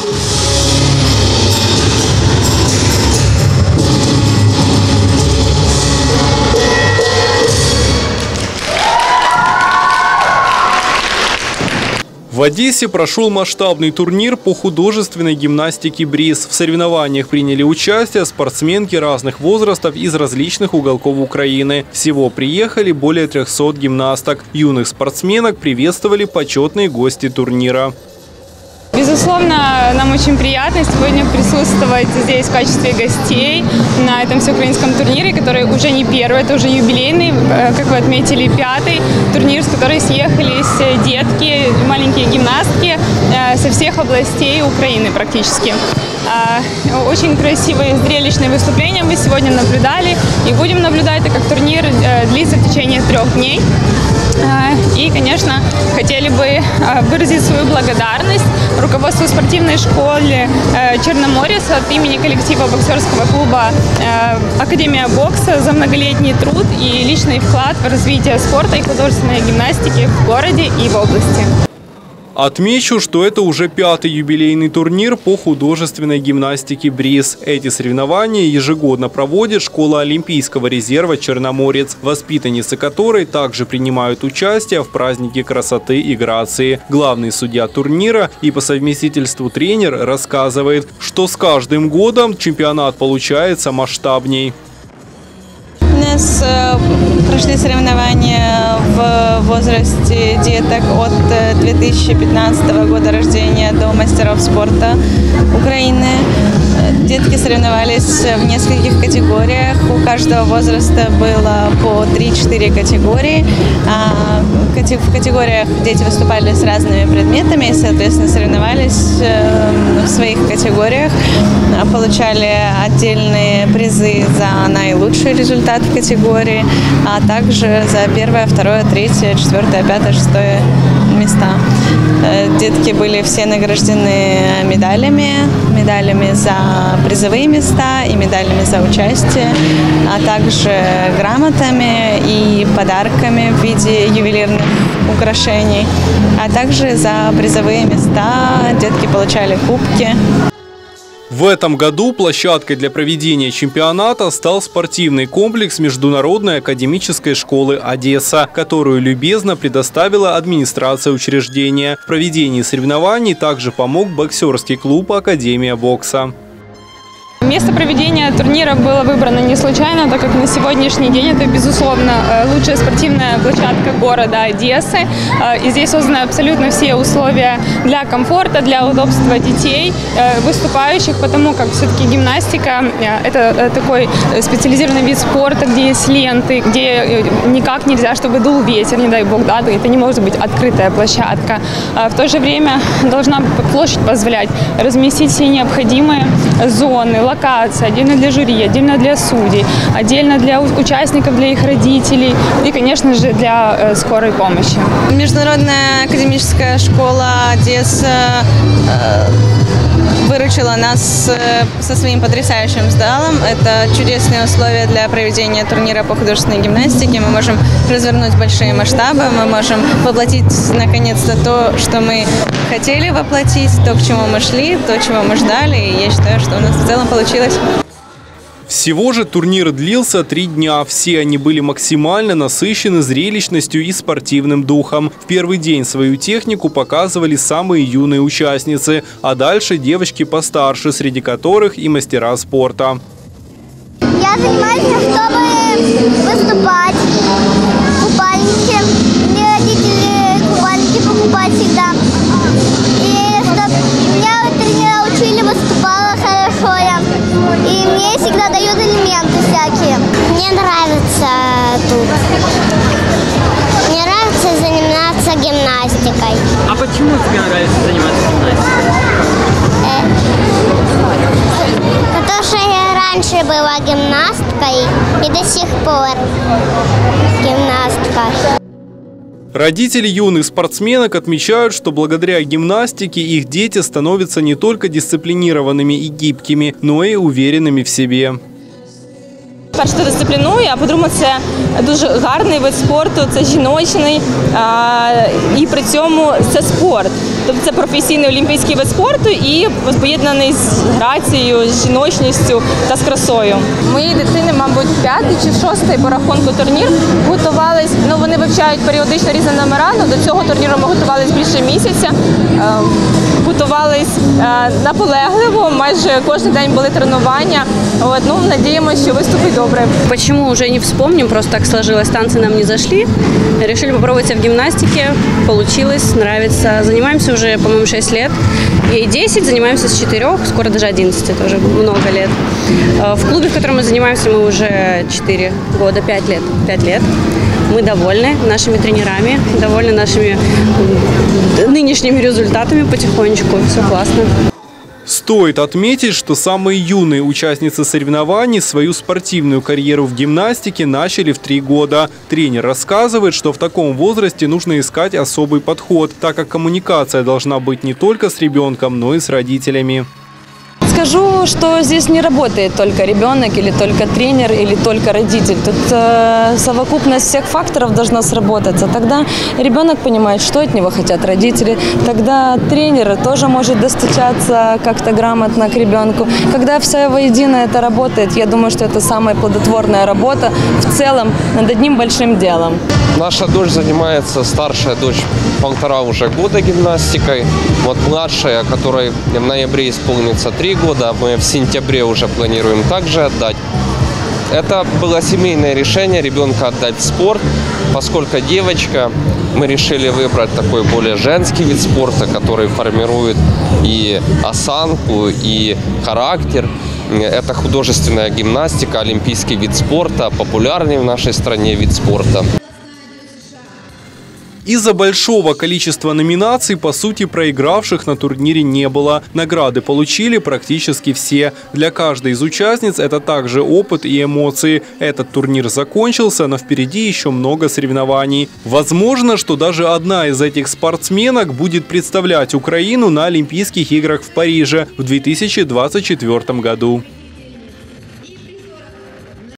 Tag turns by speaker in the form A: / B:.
A: В Одессе прошел масштабный турнир по художественной гимнастике «Бриз». В соревнованиях приняли участие спортсменки разных возрастов из различных уголков Украины. Всего приехали более 300 гимнасток. Юных спортсменок приветствовали почетные гости турнира.
B: Безусловно, нам очень приятно сегодня присутствовать здесь в качестве гостей на этом всеукраинском турнире, который уже не первый, это уже юбилейный, как вы отметили, 5-й турнир, с которой съехались детки, маленькие гимнастки со всех областей Украины практически. Очень красивые, зрелищные выступления мы сегодня наблюдали и будем наблюдать, так как турнир длится в течение 3 дней. И, конечно, хотели бы выразить свою благодарность руководству спортивной школы «Черноморец» от имени коллектива боксерского клуба «Академия бокса» за многолетний труд и личный вклад в развитие спорта и художественной гимнастики в городе и в области.
A: Отмечу, что это уже 5-й юбилейный турнир по художественной гимнастике «Бриз». Эти соревнования ежегодно проводит школа Олимпийского резерва «Черноморец», воспитанницы которой также принимают участие в празднике красоты и грации. Главный судья турнира и по совместительству тренер рассказывает, что с каждым годом чемпионат получается масштабней.
C: У нас прошли соревнования в возрасте деток от 2015 года рождения до мастеров спорта Украины. Детки соревновались в нескольких категориях. У каждого возраста было по 3-4 категории. В категориях дети выступали с разными предметами и, соответственно, соревновались в своих категориях. Получали отдельные призы за наилучший результат в категории, а также за 1-е, 2-е, 3-е, 4-е, 5-е, 6-е места. Детки были все награждены медалями за призовые места и медалями за участие, а также грамотами и подарками в виде ювелирных украшений, а также за призовые места детки получали кубки.
A: В этом году площадкой для проведения чемпионата стал спортивный комплекс Международной академической школы «Одесса», которую любезно предоставила администрация учреждения. В проведении соревнований также помог боксерский клуб «Академия бокса».
B: Место проведения турнира было выбрано не случайно, так как на сегодняшний день это, безусловно, лучшая спортивная площадка города Одессы. И здесь созданы абсолютно все условия для комфорта, для удобства детей, выступающих, потому как все-таки гимнастика – это такой специализированный вид спорта, где есть ленты, где никак нельзя, чтобы дул ветер, не дай бог, да, это не может быть открытая площадка. В то же время должна площадь позволять разместить все необходимые зоны, локации, отдельно для жюри, отдельно для судей, отдельно для участников, для их родителей и, конечно же, для скорой помощи.
C: Международная академическая школа Одесса выручила нас со своим потрясающим залом. Это чудесные условия для проведения турнира по художественной гимнастике. Мы можем развернуть большие масштабы, мы можем воплотить наконец-то то, что мы хотели воплотить, то, к чему мы шли, то, чего мы ждали. И я считаю, что у нас в целом получилось.
A: Всего же турнир длился 3 дня. Все они были максимально насыщены зрелищностью и спортивным духом. В первый день свою технику показывали самые юные участницы, а дальше девочки постарше, среди которых и мастера спорта.
D: Я занимаюсь, чтобы выступать. Купальники. Мне родители купальники покупают всегда. И чтобы меня тренера учили, выступала хорошо я. И мне всегда дают элементы всякие. Мне нравится тут. Мне нравится заниматься гимнастикой.
E: А почему тебе нравится заниматься гимнастикой?
D: Потому что я раньше была гимнасткой и до сих пор гимнастка.
A: Родители юных спортсменок отмечают, что благодаря гимнастике их дети становятся не только дисциплинированными и гибкими, но и уверенными в себе.
B: перше, це дисциплінує, а по-друге, це дуже гарний вид спорту, це жіночний, і при цьому це спорт. Тобто це професійний олімпійський вид спорту і поєднаний з грацією, з жіночністю та з красою. Моїй дитини, мабуть, 5-й чи 6-й по рахунку турнір. Готувались, вони вивчають періодично різні номера, до цього турніру ми готувалися більше місяця. Готувались наполегливо, майже кожен день були тренування. Надеемся, что выступит добре.
F: Почему уже не вспомним, просто так сложилось, танцы нам не зашли. Решили попробовать себя в гимнастике, получилось, нравится. Занимаемся уже, по-моему, 6 лет. Ей 10, занимаемся с 4, скоро даже 11, тоже много лет. В клубе, в котором мы занимаемся, мы уже 4 года, 5 лет. 5 лет. Мы довольны нашими тренерами, довольны нашими нынешними результатами потихонечку. Все классно.
A: Стоит отметить, что самые юные участницы соревнований свою спортивную карьеру в гимнастике начали в 3 года. Тренер рассказывает, что в таком возрасте нужно искать особый подход, так как коммуникация должна быть не только с ребенком, но и с родителями.
G: Скажу, что здесь не работает только ребенок или только тренер или только родитель. Тут совокупность всех факторов должна сработаться. Тогда ребенок понимает, что от него хотят родители. Тогда тренер тоже может достучаться как-то грамотно к ребенку. Когда вся воедино это работает, я думаю, что это самая плодотворная работа в целом над одним большим делом.
H: Наша дочь занимается, старшая дочь, 1,5 уже года гимнастикой. Вот младшая, которой в ноябре исполнится 3 года, мы в сентябре уже планируем также отдать. Это было семейное решение ребенка отдать в спорт, поскольку девочка, мы решили выбрать такой более женский вид спорта, который формирует и осанку, и характер. Это художественная гимнастика, олимпийский вид спорта, популярный в нашей стране вид спорта.
A: Из-за большого количества номинаций, по сути, проигравших на турнире не было. Награды получили практически все. Для каждой из участниц это также опыт и эмоции. Этот турнир закончился, но впереди еще много соревнований. Возможно, что даже одна из этих спортсменок будет представлять Украину на Олимпийских играх в Париже в 2024 году.